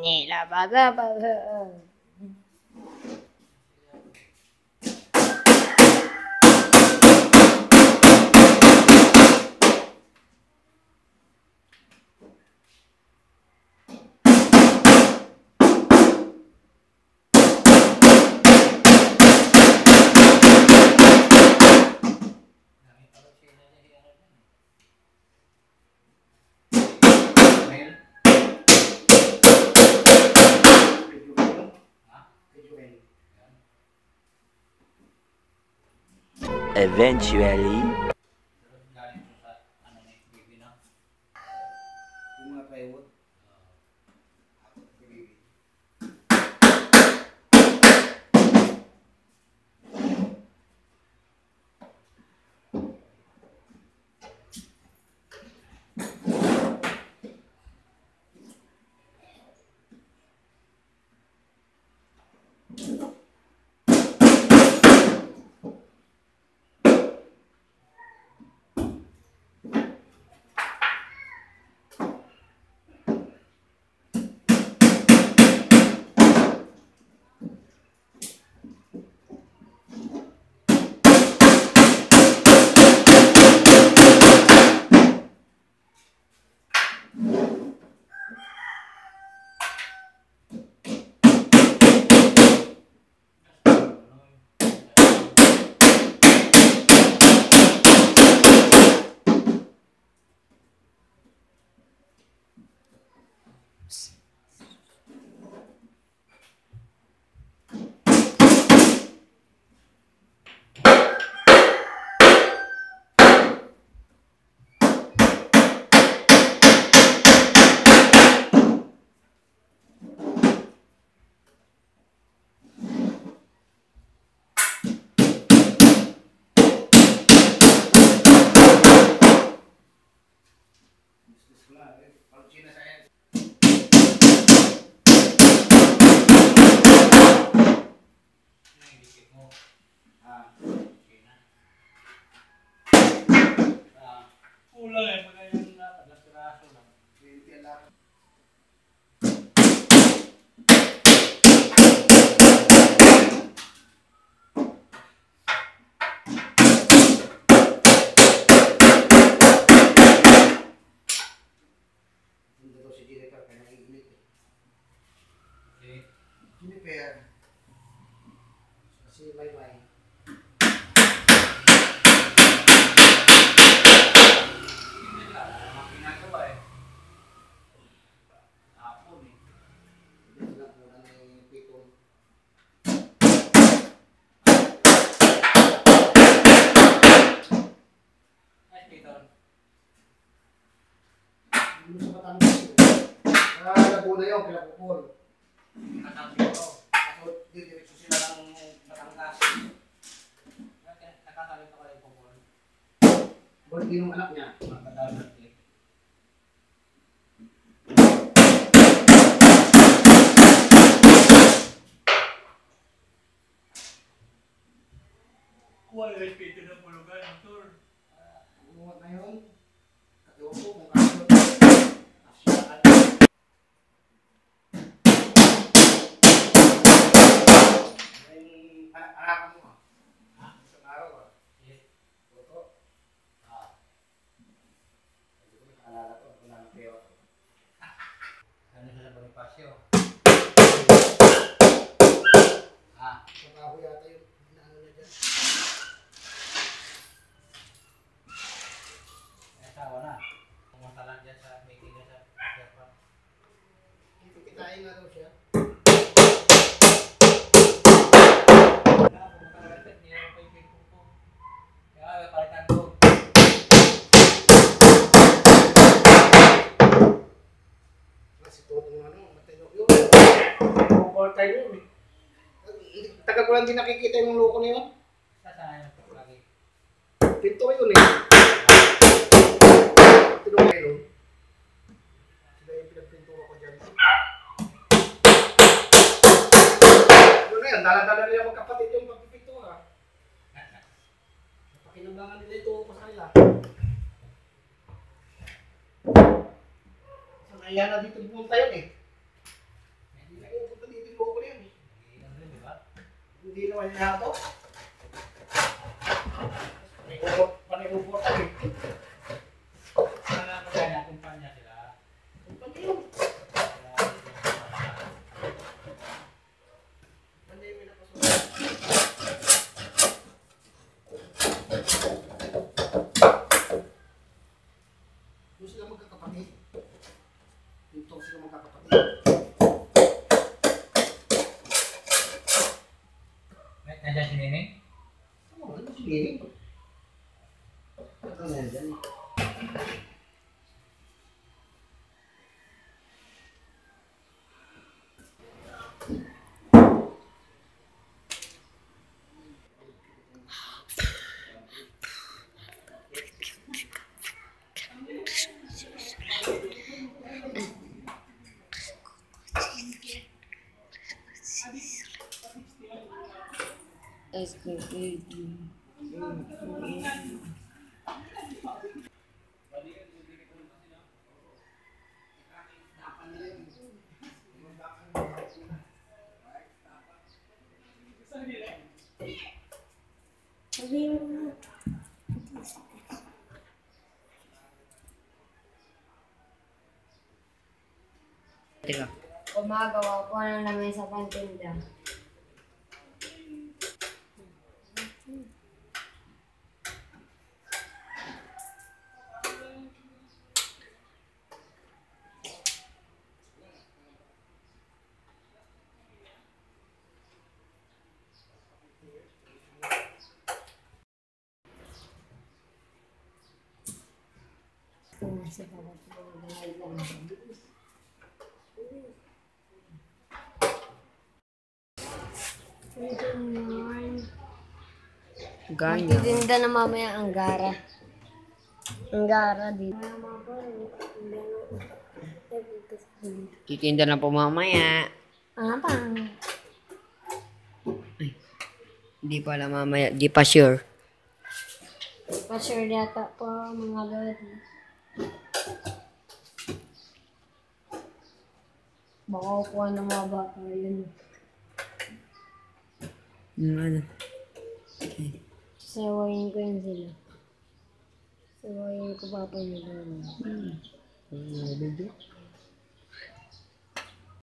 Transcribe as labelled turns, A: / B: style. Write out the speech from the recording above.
A: Ni la bada bada.
B: Eventually.
C: Laguna yun, Pilapupol. Diretso sila ng Batangas. Nakakalito ka rin po. Bulgi yung anak niya. Makadalot eh.
D: Kuha yung respeto ng bulugan, motor.
C: Umuot na yun. Katiwag ko kung kakot. Asyaan. Anak mo ha? Isang araw ha? Toto? Hindi ko nakaalala ko. Wala ng peyo. Ano siya sa Bonifacio? Sa kaho yata yung inaano na dyan. Asawa na. Pumunta lang dyan sa meeting niya sa Japan. Kikitain nga daw siya. Tagal ko lang din nakikita yung loko na yun.
D: Sasaan yung lagi?
C: Pinto yun eh. Tinong kayo. Sila yung pinagpintura ko dyan. Ano na yan, dala-dala nila magkapatid yung pagpipintura. Pakinabangan nila ito pa sa kanila. Sanaya na dito pumunta yun eh. Hindi naman hinato. Panigupot.
D: Sana magana kumpanya sila.
C: Pati yun. Pandemya na pasok. Doon sila magkakapatid. Dito sila magkakapatid.
D: Nandiyan si Neneng?
C: Oo, ano si Gary? Ano na yan?
A: Teka.
B: Gumagawa po ng namin sa pantinda. Sa
A: Ganya.
B: magtitinda na mamaya ang gara. Ang gara dito.
A: Titinda na po mamaya.
B: Ano pa?
A: Hindi pala mamaya. Di pa sure.
B: Pa-sure yata po mga lodi. Baka kuha ng mga bata yun.
A: Ano?
B: Sawayin ko yun sila. Sawayin ko papa nila.
A: Video?